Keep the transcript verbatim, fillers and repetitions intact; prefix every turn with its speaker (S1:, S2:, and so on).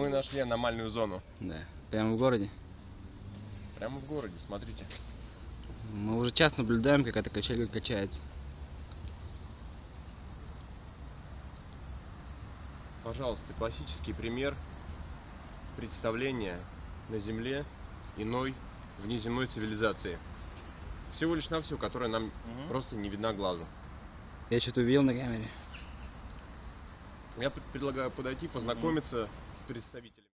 S1: Мы нашли аномальную зону.
S2: Да. Прямо в городе.
S1: Прямо в городе, смотрите.
S2: Мы уже час наблюдаем, как эта качелька качается.
S1: Пожалуйста, классический пример представления на Земле иной внеземной цивилизации. Всего лишь навсего, которая нам угу. просто не видна глазу.
S2: Я что-то увидел на камере.
S1: Я предлагаю подойти, познакомиться угу. с представителем.